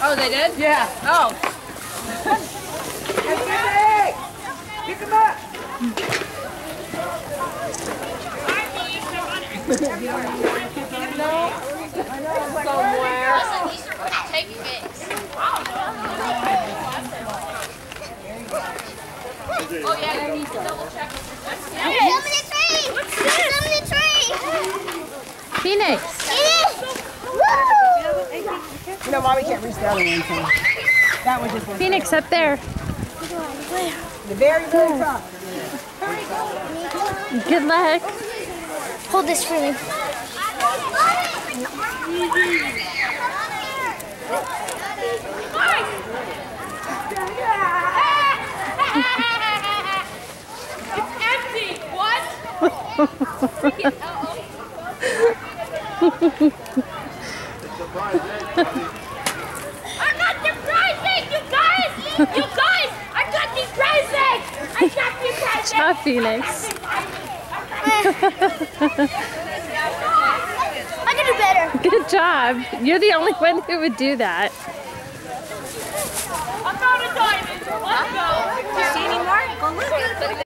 Oh, they did? Yeah. Oh. Pick him up. Somewhere. Take mix. Oh yeah, you need to double check. Phoenix. You know, Mommy can't reach down or anything. That one just went. Phoenix up there. The very top. Good luck. Hold this for me. It's empty. What? I'm not surprising, you guys! You guys! I'm not surprising! I'm not surprising! Ciao, Phoenix. I can do better. Good job. You're the only one who would do that. I found a diamond! Let's go!